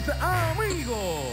amigos.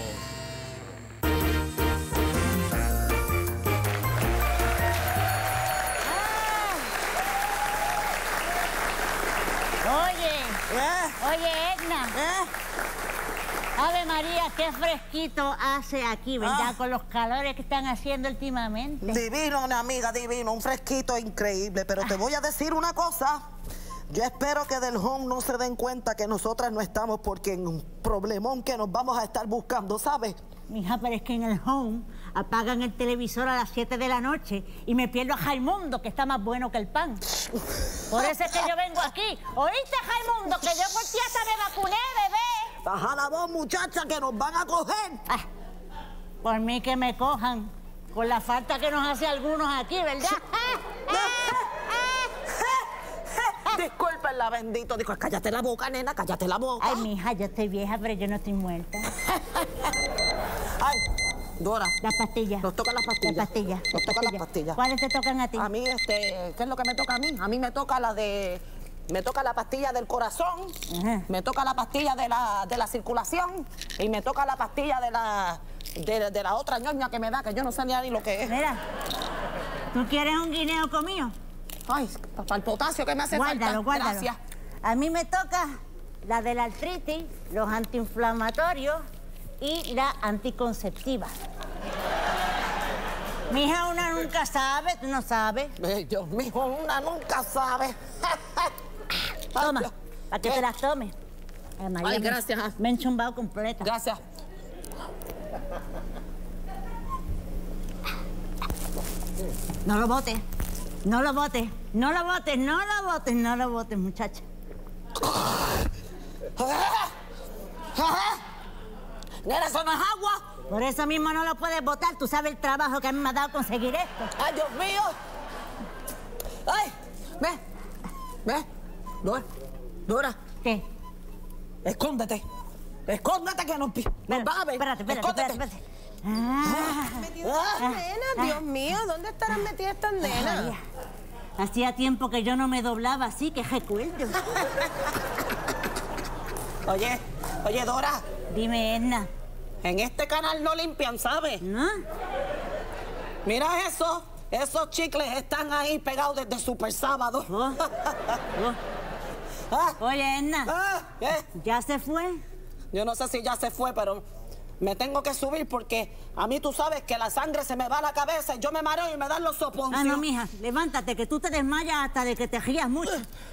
Oye, Edna. Ave María, qué fresquito hace aquí, ¿verdad? Con los calores que están haciendo últimamente. Divino, una amiga, divino. Un fresquito increíble. Pero te voy a decir una cosa. Yo espero que del home no se den cuenta que nosotras no estamos porque en un problemón que nos vamos a estar buscando, ¿sabes? Mija, pero es que en el home apagan el televisor a las 7 de la noche y me pierdo a Raimundo, que está más bueno que el pan. Por eso es que yo vengo aquí. ¿Oíste, Raimundo? Que yo por ti hasta me vacuné, bebé. Baja la voz, muchacha, que nos van a coger. Por mí que me cojan. Con la falta que nos hace algunos aquí, ¿verdad? Discúlpenla, bendito. Dijo, cállate la boca, nena, cállate la boca. Ay, mija, yo estoy vieja, pero yo no estoy muerta. Ay, Dora. Las pastillas. Nos tocan las pastillas. Las pastillas. Nos tocan las pastillas. ¿Cuáles te tocan a ti? A mí, ¿qué es lo que me toca a mí? A mí me toca la de... Me toca la pastilla del corazón, me toca la pastilla de la circulación y me toca la pastilla de la otra ñoña que me da, que yo no sé ni lo que es. Mira, ¿tú quieres un guineo conmigo? Ay, para el potasio que me hace falta. Guárdalo. Gracias. A mí me toca la de la artritis, los antiinflamatorios y la anticonceptiva. Mija, una nunca sabe, tú no sabes. Dios mío, una nunca sabe. Toma, para que te las tomes. Ay, gracias. Me he enchumbado completa. Gracias. No lo botes, no lo botes, no lo botes, no lo botes, no lo botes, muchacha. Nena, eso no es agua. Por eso mismo no lo puedes botar. Tú sabes el trabajo que a mí me ha dado conseguir esto. ¡Ay, Dios mío! ¡Ay! Ve. Dora. ¿Qué? Escóndete. Escóndete que nos van a ver. Espérate. Nena, Dios mío, ¿dónde estarán metidas estas nenas? Hacía tiempo que yo no me doblaba así, que recuerdo. Oye, Dora. Dime, Edna. En este canal no limpian, ¿sabes? ¿No? Mira eso. Esos chicles están ahí pegados desde Super Sábado. Oye, Edna. ¿Qué? ¿Ya se fue? Yo no sé si ya se fue, pero me tengo que subir porque a mí tú sabes que la sangre se me va a la cabeza y yo me mareo y me dan los soponcios. No, mija, levántate, que tú te desmayas hasta de que te rías mucho.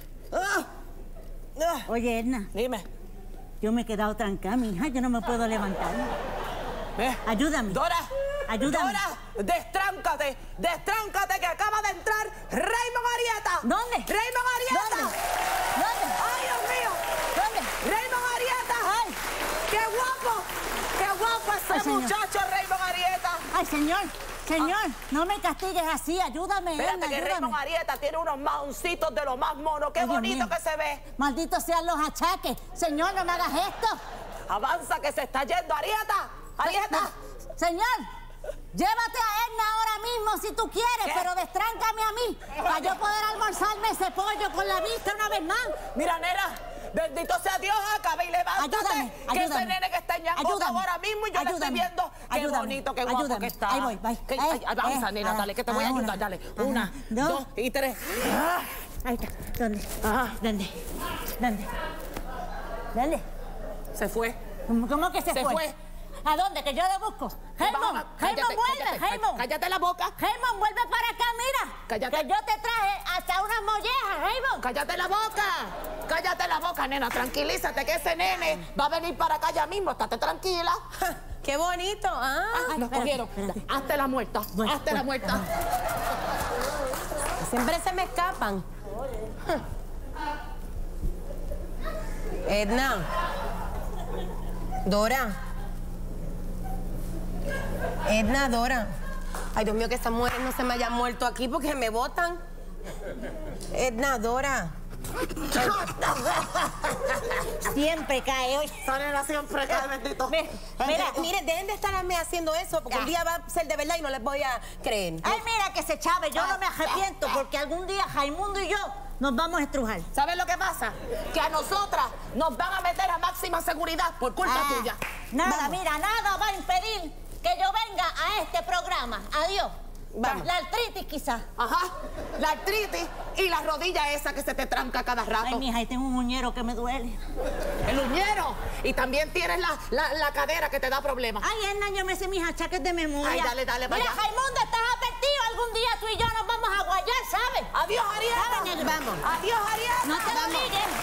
Oye, Edna. Dime. Yo me he quedado trancada, mija, yo no me puedo levantar. Ayúdame. Dora. Ayúdame. Dora, destráncate, que acaba de entrar Raymond Arrieta. ¿Dónde? Raymond Arrieta. ¿Dónde? ¡Ay, Dios mío! ¿Dónde? Raymond Arrieta. ¡Ay! ¡Qué guapo ese muchacho, Raymond Arrieta! ¡Ay, señor, no me castigues así, ayúdame, Espérate, Edna, que ayúdame. Raymond Arrieta tiene unos maoncitos de lo más monos. ¡Qué bonito que se ve! Malditos sean los achaques. Señor, no me hagas esto. Avanza, que se está yendo, Arrieta. ¡Arrieta! Señor, llévate a Edna ahora mismo si tú quieres, ¿Qué? pero destráncame a mí para yo poder almorzarme ese pollo con la vista una vez más. Mira, nena, bendito sea Dios, acaba y levántate. Ayúdame. Que ese nene que está en Ñangoto ahora mismo y yo le estoy viendo. Qué bonito, qué guapo que está. Ahí voy. Avanza, nena, dale, que te voy a ayudar. Dale, 1, 2 y 3. Ahí está. ¿Dónde? ¿Dónde? Se fue. ¿Cómo que se fue? fue. ¿A dónde? Que yo lo busco. Raymond, vuelve, Raymond. Cállate la boca. Raymond, vuelve para acá, mira. Cállate. Que yo te traje hasta unas mollejas, Raymond. Cállate la boca, nena. Tranquilízate, que ese nene va a venir para acá ya mismo. Estate tranquila. ¡Qué bonito! Nos cogieron. Hazte la muerta. Hazte la muerta. Siempre se me escapan. Edna. Dora. Ay, Dios mío, que estas mujeres no se me hayan muerto aquí porque me botan. Edna, Dora. Siempre cae hoy. Esa nena siempre cae, bendito. Mire, dejen de estarme haciendo eso porque un día va a ser de verdad y no les voy a creer. Ay, mira que se chave, yo no me arrepiento porque algún día Raimundo y yo nos vamos a estrujar. ¿Sabes lo que pasa? Que a nosotras nos van a meter a máxima seguridad por culpa tuya. Nada, Vamos. mira, nada va a impedir que yo venga a este programa. Adiós. Vamos. La artritis quizás. Ajá, la artritis y la rodilla esa que se te tranca cada rato. Ay, mija, ahí tengo un uñero que me duele. El uñero. Y también tienes la cadera que te da problemas. Ay, Edna, yo me sé mis achaques de memoria. Ay, dale, dale, Mira, vaya. Raimundo, estás advertido. Algún día tú y yo nos vamos a guayar, ¿sabes? Adiós, Ariel. ¿Sabes, negro? Vamos. Adiós, Ariel. No te lo Vamos. digas.